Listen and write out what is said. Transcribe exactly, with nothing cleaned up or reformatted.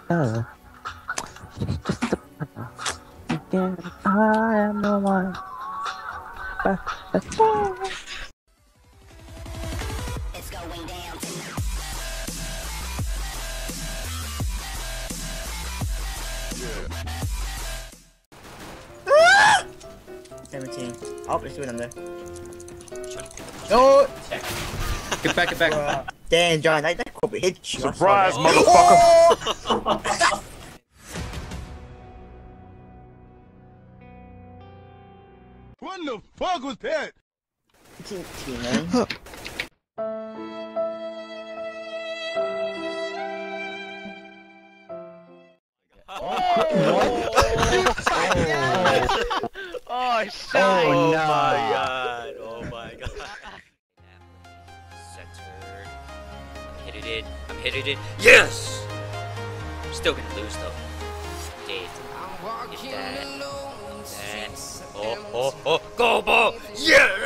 Uh, just a, again, I am the one. But, but, but. It's going down tonight. seventeen. Oh, there's two of them there. No! Get back, get back. Uh, damn, John, that, that could be hit you. Surprise, Oh! motherfucker! What the fuck was that? T T, man. Oh, shit! Oh, Oh no. my god! Oh my god! Centered. I'm hitting it. I'm hitting it. Yes! I'm still gonna lose though. Dead. Hit that. That. Oh, oh, oh! Go ball! Yeah!